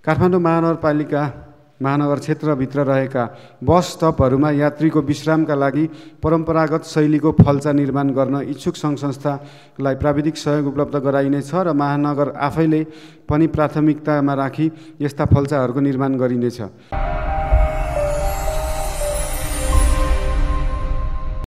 काठमाडौँ महानगर क्षेत्रभित्र रहेका बस स्टपहरूमा यात्रीको विश्रामका लागि परम्परागत शैलीको फल्चा निर्माण गर्न इच्छुक सङ्घ संस्थालाई प्राविधिक सहयोग उपलब्ध गराइनेछ र महानगर आफैले पनि प्राथमिकतामा राखी यस्ता फल्चाहरूको निर्माण गरिनेछ।